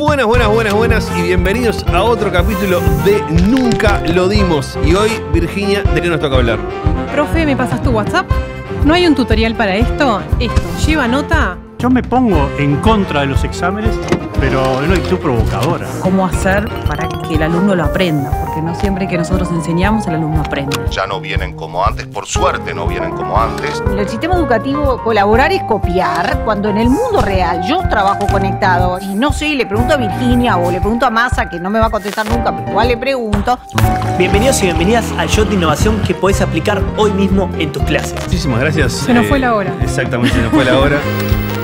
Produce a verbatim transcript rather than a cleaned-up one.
Buenas, buenas, buenas, buenas y bienvenidos a otro capítulo de Nunca lo dimos. Y hoy, Virginia, ¿de qué nos toca hablar? Profe, ¿me pasas tu WhatsApp? ¿No hay un tutorial para esto? Esto, ¿lleva nota? Yo me pongo en contra de los exámenes, pero es una actitud provocadora. ¿Cómo hacer para que el alumno lo aprenda? Porque no siempre que nosotros enseñamos el alumno aprende. Ya no vienen como antes, por suerte no vienen como antes. En el sistema educativo, colaborar es copiar, cuando en el mundo real yo trabajo conectado y no sé, le pregunto a Virginia o le pregunto a Massa, que no me va a contestar nunca, pero igual le pregunto. Bienvenidos y bienvenidas al shot de innovación que podés aplicar hoy mismo en tus clases. Muchísimas gracias. Se nos eh, fue la hora. Exactamente, se nos fue la hora.